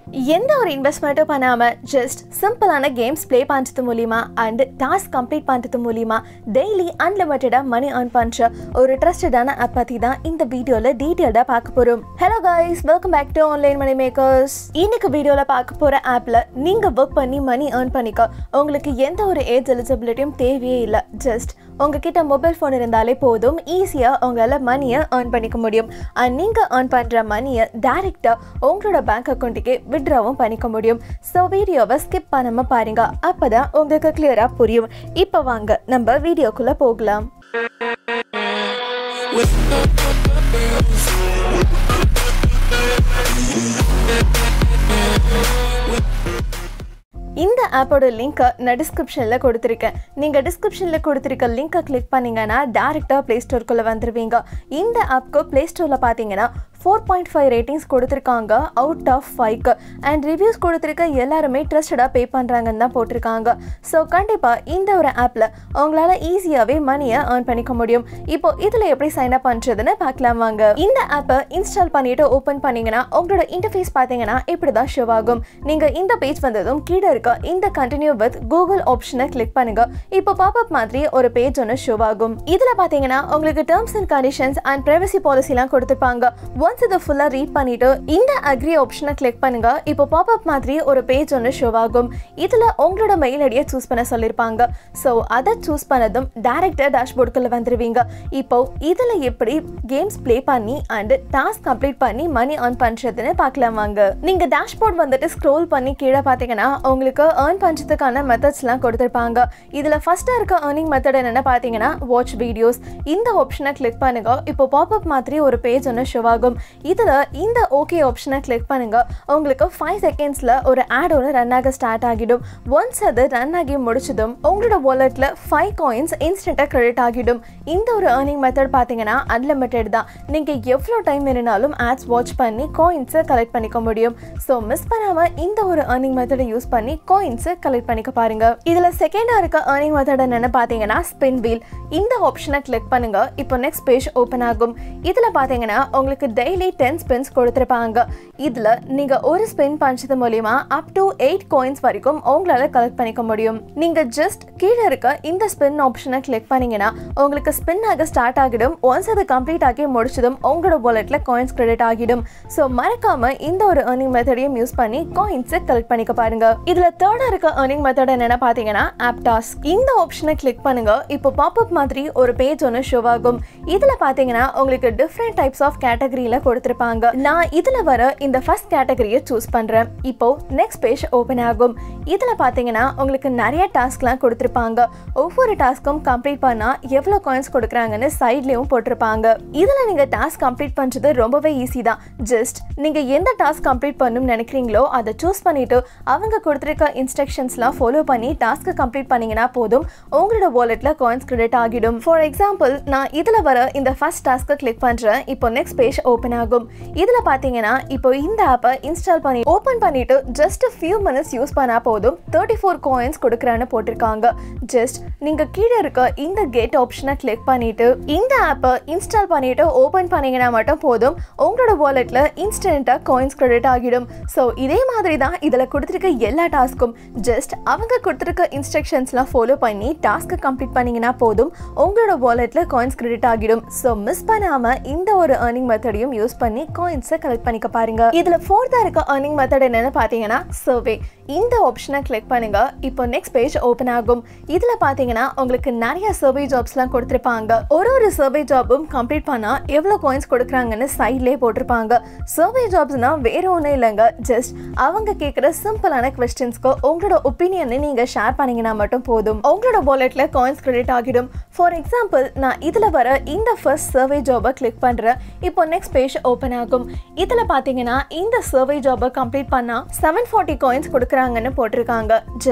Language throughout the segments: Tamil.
எந்த ஒரு இன்வெஸ்ட்மெண்ட்டும் பண்ணாம ஜஸ்ட் சிம்பிளான கேம்ஸ் ப்ளே பண்றது மூலியமா அண்ட் டாஸ்க் கம்ப்ளீட் பண்றது மூலியமா டெய்லி அன்லிமிட்டடா மணி earn பண்ற ஒரு ட்ரஸ்டடான ஆப் பத்தி தான் இந்த வீடியோல டீடைல்டா பார்க்க போறோம். Hello guys, welcome back to online money makers. இன்னைக்கு வீடியோல பார்க்க போற ஆப்ல நீங்க ஒர்க் பண்ணி மணி earn பண்ணிக்க உங்களுக்கு எந்த ஒரு ஏஜ் எலிஜிபிலிட்டியும் தேவையே இல்லை. ஜஸ்ட் உங்ககிட்ட மொபைல் ஃபோன் இருந்தாலே போதும், ஈஸியாக உங்களால் மணியை ஏர்ன் பண்ணிக்க முடியும். அண்ட் நீங்கள் ஏர்ன் பண்ணுற மணியை டைரெக்டாக உங்களோட பேங்க் அக்கௌண்ட்டுக்கே விட்ராவும் பண்ணிக்க முடியும். ஸோ வீடியோவை ஸ்கிப் பண்ணாமல் பாருங்க, அப்போ தான் உங்களுக்கு கிளியராக புரியும். இப்போ வாங்க நம்ம வீடியோக்குள்ளே போகலாம். இந்த ஆப்போட லிங்க்கை நான் டிஸ்கிரிப்ஷனில் கொடுத்துருக்கேன். நீங்கள் டிஸ்கிரிப்ஷனில் கொடுத்துருக்க லிங்க்கை கிளிக் பண்ணிங்கன்னா டேரெக்டாக ப்ளே ஸ்டோருக்குள்ளே வந்துடுவீங்க. இந்த ஆப்க்கு ப்ளே ஸ்டோரில் பார்த்தீங்கன்னா 4.5 ரேட்டிங்ஸ் கொடுத்துருக்காங்க அவுட் ஆஃப் 5க்கு. அண்ட் ரிவ்யூஸ் கொடுத்துருக்க எல்லாருமே ட்ரஸ்டடாக பே பண்ணுறாங்கன்னு தான் போட்டிருக்காங்க. ஸோ கண்டிப்பாக இந்த ஒரு ஆப்பில் உங்களால் ஈஸியாகவே மணியை ஏர்ன் பண்ணிக்க முடியும். இப்போ இதில் எப்படி சைன் அப் பண்ணுறதுன்னு பார்க்கலாம் வாங்க. இந்த ஆப்பை இன்ஸ்டால் பண்ணிவிட்டு ஓப்பன் பண்ணிங்கன்னா உங்களோட இன்டர்ஃபேஸ் பார்த்தீங்கன்னா இப்படி தான் ஷோ ஆகும். நீங்கள் இந்த பேஜ் வந்ததும் கீழே இருக்க இந்த கண்டினியூ வித் கூகுள் ஆப்ஷனை கிளிக் பண்ணுங்க. இப்போ பாப்அப் மாதிரி ஒரு பேஜ் ஒன்று ஷோ ஆகும். இதில் பார்த்தீங்கன்னா உங்களுக்கு terms and conditions and privacy பாலிசிலாம் கொடுத்துருப்பாங்க. ஒன்ஸ் இதை ஃபுல்லாக ரீட் பண்ணிட்டு இந்த அக்ரி ஆப்ஷனை கிளிக் பண்ணுங்க. இப்போ பாப்அப் மாதிரி ஒரு பேஜ் ஒன்று ஷோ ஆகும். இதில் உங்களோட மெயில் ஐடியை சூஸ் பண்ண சொல்லியிருப்பாங்க. ஸோ அதை சூஸ் பண்ணதும் டைரக்டாக டேஷ்போர்டுக்குள்ள வந்துடுவீங்க. இப்போ இதில் எப்படி கேம்ஸ் ப்ளே பண்ணி அண்ட் டாஸ்க் கம்ப்ளீட் பண்ணி மணி earn பண்ணுறதுன்னு பார்க்கலாம் வாங்க. நீங்கள் டேஷ்போர்ட் வந்துட்டு ஸ்க்ரோல் பண்ணி கீழே பார்த்தீங்கன்னா உங்களுக்கு earn பண்ணுறதுக்கான மெத்தட்ஸ்லாம் கொடுத்துருப்பாங்க. இதில் ஃபர்ஸ்ட்டாக இருக்க ஏர்னிங் மெத்தட் என்னென்னு பார்த்தீங்கன்னா வாட்ச் வீடியோஸ். இந்த ஆப்ஷனை கிளிக் பண்ணுங்க. இப்போ பாப்அப் மாதிரி ஒரு பேஜ் ஒன்று ஷோ ஆகும். இதில் இந்த ஓகே ஆப்ஷனை கிளிக் பண்ணுங்க. உங்களுக்கு 5 செகண்ட்ஸில் ஒரு ஆட் ஒன்று ரன் ஆக ஸ்டார்ட் ஆகிடும். ஒன்ஸ் அது ரன் ஆகி முடிச்சதும் உங்களோட வாலெட்டில் 5 காயின்ஸ் இன்ஸ்டன்ட்டாக கிரெடிட் ஆகிடும். இந்த ஒரு ஏர்னிங் மெத்தட் பார்த்தீங்கன்னா அன்லிமிட்டட் தான். நீங்கள் எவ்வளோ டைம் வேணுனாலும் ஆட்ஸ் வாட்ச் பண்ணி காயின்ஸை கலெக்ட் பண்ணிக்க முடியும். ஸோ மிஸ் பண்ணாமல் இந்த ஒரு ஏர்னிங் மெத்தடை யூஸ் பண்ணி காயின்ஸை கலெக்ட் பண்ணிக்க பாருங்க. இதில் செகண்டாக இருக்க ஏர்னிங் மெத்தட் என்னென்னு பார்த்தீங்கன்னா ஸ்பின் வீல். இந்த ஆப்ஷனை கிளிக் பண்ணுங்க. இப்போ நெக்ஸ்ட் பேஜ் ஓப்பன் ஆகும். இதில் பார்த்தீங்கன்னா உங்களுக்கு டெய்லி 10 ஸ்பின்ஸ் கொடுத்துருப்பாங்க. இதில் நீங்கள் ஒரு ஸ்பின் பண்ணுறது மூலியமா அப் டு 8 காயின்ஸ் வரைக்கும் உங்களால் கலெக்ட் பண்ணிக்க முடியும். நீங்கள் ஜஸ்ட் கீழே இருக்க இந்த ஸ்பின் ஆப்ஷனை கிளிக் பண்ணீங்கன்னா உங்களுக்கு ஸ்பின் ஆக ஸ்டார்ட் ஆகிடும். ஒன்ஸ் அது கம்ப்ளீட் ஆகி முடிச்சதும் உங்களோட வாலெட்டில் காயின்ஸ் கிரெடிட் ஆகிடும். ஸோ மறக்காம இந்த ஒரு ஏர்னிங் மெத்தடையும் யூஸ் பண்ணி காயின்ஸை கலெக்ட் பண்ணிக்க பாருங்க. இதில் தேர்டாக இருக்க ஏர்னிங் மெத்தட் என்னென்ன பார்த்தீங்கன்னா ஆப் டாஸ்க். இந்த ஆப்ஷனை கிளிக் பண்ணுங்க. இப்போ பாப்அப் மாதிரி ஒரு பேஜ் ஒன்று ஷோ ஆகும். இதில் பார்த்தீங்கன்னா உங்களுக்கு டிஃப்ரெண்ட் டைப்ஸ் ஆஃப் கேட்டகரியில் கொடுத்துருப்பாங்க. நான் இதுல வர இந்த ஃபர்ஸ்ட் கேட்டகரியை சூஸ் பண்றேன். இப்போ நெக்ஸ்ட் பேஜ் ஓபன் ஆகும். இதுல பாத்தீங்கன்னா உங்களுக்கு நிறைய டாஸ்க்லாம் கொடுத்திருப்பாங்க. ஒவ்வொரு டாஸ்க்கும் கம்ப்ளீட் பண்ணா எவ்வளவு காயின்ஸ் கொடுக்கறாங்கன்னு சைட்லயும் போட்டிருப்பாங்க. இதுல நீங்க டாஸ்க் கம்ப்ளீட் பண்றது ரொம்பவே ஈஸி தான். ஜஸ்ட் நீங்க எந்த டாஸ்க் கம்ப்ளீட் பண்ணணும்னு நினைக்கிறீங்களோ அதை சூஸ் பண்ணிட்டு அவங்க கொடுத்திருக்க இன்ஸ்ட்ரக்ஷன்ஸ்லாம் ஃபாலோ பண்ணி டாஸ்க் கம்ப்ளீட் பண்ணீங்கன்னா போதும், உங்களோட வாலெட்ல காயின்ஸ் கிரெடிட் ஆகிடும். ஃபார் எக்ஸாம்பிள் நான் இதுல வர இந்த ஃபர்ஸ்ட் டாஸ்க்கை கிளிக் பண்றேன். இப்போ நெக்ஸ்ட் பேஜ் ஓபன் ஆகும். இதுல பாத்தீங்கன்னா இப்போ இந்த ஆப்பை இன்ஸ்டால் பண்ணி ஓபன் பண்ணிட்டு ஜஸ்ட் ஃபியூ மினிட்ஸ் யூஸ் பண்ணா போதும் 34 காயின்ஸ் கொடுக்கறான்னு போட்டிருக்காங்க. ஜஸ்ட் நீங்க கீழே இருக்க இந்த கெட் ஆப்ஷனை கிளிக் பண்ணிட்டு இந்த ஆப்பை இன்ஸ்டால் பண்ணிட்டு ஓபன் பண்ணீங்கன்னா மட்டும் போதும், உங்களோட வாலெட்ல இன்ஸ்டன்ட்டா காயின்ஸ் கிரெடிட் ஆகிடும். ஸோ இதே மாதிரி தான் இதுல கொடுத்திருக்க எல்லா டாஸ்க்கும் ஜஸ்ட் அவங்க கொடுத்திருக்க இன்ஸ்ட்ரக்ஷன்ஸ்லாம் ஃபாலோ பண்ணி டாஸ்க் கம்ப்ளீட் பண்ணீங்கன்னா போதும், உங்களோட வாலெட்ல காயின்ஸ் கிரெடிட் ஆகிடும். ஸோ மிஸ் பண்ணாம இந்த ஒரு ஏர்னிங் மெத்தடையும் யூஸ் பண்ணி காயின்ஸை கலெக்ட் பண்ணிக்க பாருங்க. இதுல ஃபோர்த்தா இருக்க ஏர்னிங் மெத்தட் என்னன்னு பாத்தீங்கன்னா சர்வே. இந்த ஆப்ஷனை கிளிக் பண்ணுங்க. இப்போ நெக்ஸ்ட் பேஜ் ஓபன் ஆகும். இதுல பாத்தீங்கன்னா உங்களுக்கு நிறைய சர்வே ஜாப்ஸ்லாம் கொடுத்திருப்பாங்க. ஒரு சர்வே ஜாபும் கம்ப்ளீட் பண்ணா எவ்வளவு காயின்ஸ் கொடுக்கறாங்கன்னு சைட்லயே போட்டிருப்பாங்க. சர்வே ஜாப்ஸ்னா வேற ஒன்றும் இல்லைங்க, ஜஸ்ட் அவங்க கேட்குற சிம்பிளான கொஸ்டின்ஸ்க்கு உங்களோட ஒப்பீனியனை நீங்க ஷேர் பண்ணீங்கன்னா மட்டும் போதும், உங்களோட வாலெட்ல காயின்ஸ் கிரெடிட் ஆகிடும். ஃபார் எக்ஸாம்பிள் நான் இதுல வர இந்த ஃபர்ஸ்ட் சர்வே ஜாபை கிளிக் பண்றேன். இப்போ நெக்ஸ்ட் பேஜ் ஓபன் ஆகும். இதுல பாத்தீங்கன்னா இந்த சர்வே ஜாபை கம்ப்ளீட் பண்ணா 740 காயின்ஸ் கொடுக்கறாங்கன்னு போட்டிருக்காங்க. ஜஸ்ட்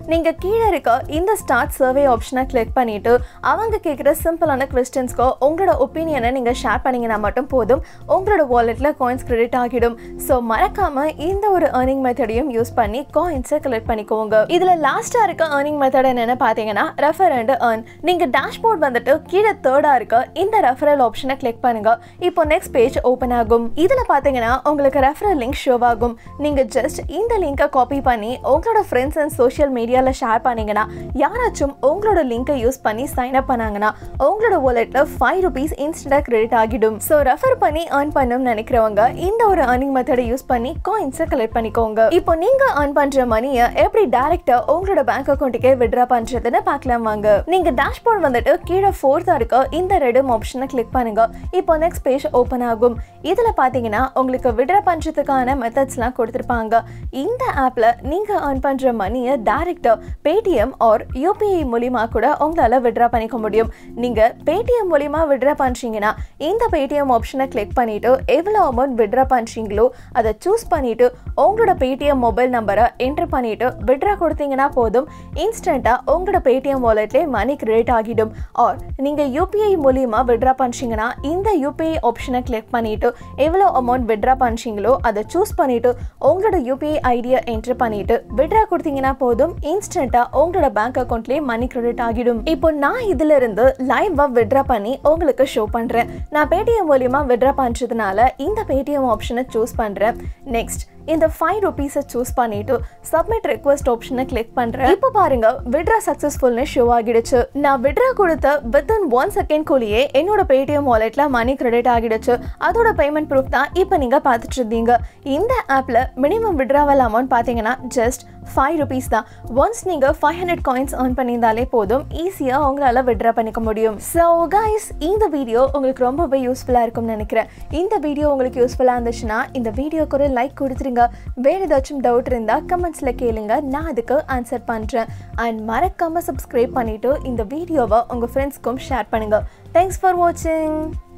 நீங்க கீழே இருக்க இந்த ஸ்டார்ட் சர்வே ஆப்ஷனை கிளிக் பண்ணிட்டு அவங்க கேட்குற சிம்பிளான கொஸ்டின்ஸ்க்கு உங்களோட ஒப்பீனியனை நீங்க ஷேர் பண்ணீங்கன்னா மட்டும் போதும், உங்களோட வாலெட்ல காயின்ஸ் கிரெடிட் ஆகிடும். ஸோ மறக்காம இந்த ஒரு ஏர்னிங் மெத்தடையும் யூஸ் பண்ணி காயின்ஸை கலெக்ட் பண்ணிக்கோங்க. இதுல லாஸ்டா இருக்க ஏர்னிங் மெத்தட் என்னன்னு பாத்தீங்கன்னா ரெஃபர் அண்ட் ஏர்ன். நீங்க டேஷ்போர்ட் வந்துட்டு கீழே தேர்டா இருக்க இந்த ரெஃபரல் ஆப்ஷனை கிளிக் பண்ணுங்க. இப்போ நெக்ஸ்ட் பேஜ் ஓபன் ஆகும். இதுல பாத்தீங்கன்னா உங்களுக்கு ரெஃபரல் லிங்க் ஷோ ஆகும். நீங்க ஜஸ்ட் இந்த லிங்கை காப்பி பண்ணி உங்களோட ஃப்ரெண்ட்ஸ் அண்ட் சோஷியல் மீடியால ஷேர் பண்ணீங்கன்னா யாராச்சும் உங்களோட லிங்கை யூஸ் பண்ணி சைன் அப் பண்ணாங்கன்னா உங்களோட வாலெட்ல ₹5 இன்ஸ்டன்டா கிரெடிட் ஆகிடும். ஸோ ரெஃபர் பண்ணி ஏர்ன் பண்ணணும்னு நினைக்கிறவங்க இந்த ஒரு ஏர்னிங் மெத்தடை யூஸ் பண்ணி காயின்ஸை கலெக்ட் பண்ணிக்கோங்க. இப்போ நீங்க ஏர்ன் பண்ற மணியை எப்படி டைரக்டா உங்களோட பேங்க் அக்கௌண்ட்டுக்கே வித்ட்ரா பண்றதுன்னு பார்க்கலாம் வாங்க. நீங்க டேஷ்போர்ட் வந்துட்டு கீழே ஃபோர்த்தா இருக்க இந்த ரெடும் ஆப்ஷனை கிளிக் பண்ணுங்க. இப்போ நெக்ஸ்ட் பேஜ் ஓபன் ஆகும். இதுல பாத்தீங்கன்னா உங்களுக்கு வித்ட்ரா பண்றதுக்கான மெத்தட்ஸ்லாம் கொடுத்திருப்பாங்க. இந்த ஆப்ல நீங்க ஏர்ன் பண்ற மணியை டைரக்டா Paytm ஆர் UPI மூலமா கூட உங்களால வித்ட்ரா பண்ணிக்க முடியும். நீங்க Paytm மூலமா வித்ட்ரா பண்றீங்கன்னா இந்த Paytm ஆப்ஷனை கிளிக் பண்ணிட்டு எவ்வளவு அமௌண்ட் வித்ட்ரா பண்றீங்களோ அதை சூஸ் பண்ணிட்டு உங்களோட Paytm மொபைல் நம்பரை என்டர் பண்ணிட்டு வித்ட்ரா கொடுத்தீங்கன்னா போதும், இன்ஸ்டன்டா உங்களோட Paytm வாலெட்ல மணி கிரெடிட் ஆகிடும். ஆர் நீங்க UPI மூலமா வித்ட்ரா பண்றீங்கன்னா இந்த UPI ஆப்ஷனை கிளிக் பண்ணிட்டு எவ்வளவு அமௌண்ட் வித்ட்ரா பண்றீங்களோ அதை சூஸ் பண்ணிட்டு உங்களோட UPI ஐடியை என்டர் பண்ணிட்டு வித்ட்ரா கொடுத்தீங்கன்னா போதும், இன்ஸ்டன்டா உங்களோட பேங்க் அக்கௌண்ட்லயே மணி கிரெடிட் ஆகிடும். இப்போ நான் இதுல இருந்து லைவா வித்ட்ரா பண்ணி உங்களுக்கு ஷோ பண்றேன். நான் Paytm மூலமா வித்ட்ரா பண்றதுனால இந்த Paytm ஆப்ஷனை சூஸ் பண்றேன். நெக்ஸ்ட் இந்த ₹5 சூஸ் பண்ணிட்டு சப்மிட் ரிக்வெஸ்ட் ஆப்ஷனை கிளிக் பண்றேன். இப்போ பாருங்க வித்ட்ரா சக்சஸ்ஃபுல்னு ஷோ ஆகிடுச்சு. நான் வித்ட்ரா கொடுத்த வித்தின் 1 செகண்ட் குள்ளேயே என்னோட Paytm வாலெட்ல மணி கிரெடிட் ஆகிடுச்சு. அதோட பேமெண்ட் ப்ரூஃப் தான் இப்போ நீங்க பார்த்துட்டு இருந்தீங்க. இந்த ஆப்ல மினிமம் வித்ட்ராவல் அமௌண்ட் பாத்தீங்கன்னா ஜஸ்ட் ₹5 தான். ஒன்ஸ் நீங்க 500 காயின்ஸ் earn பண்ணியிருந்தாலே போதும், ஈஸியா உங்களால வித்ட்ரா பண்ணிக்க முடியும். ஸோ கைஸ், இந்த வீடியோ உங்களுக்கு ரொம்பவே யூஸ்ஃபுல்லா இருக்கும்னு நினைக்கிறேன். இந்த வீடியோ உங்களுக்கு யூஸ்ஃபுல்லா இருந்துச்சுன்னா இந்த வீடியோக்கு ஒரு லைக் கொடுத்துருங்க. வேற ஏதாச்சும் டவுட் இருந்தா கமெண்ட்ஸ்ல கேளுங்க, நான் அதுக்கு ஆன்சர் பண்றேன். அண்ட் மறக்காம சப்ஸ்கிரைப் பண்ணிட்டு இந்த வீடியோவை உங்க ஃப்ரெண்ட்ஸ்க்கும் ஷேர் பண்ணுங்க. தேங்க்ஸ் ஃபார் வாட்சிங்.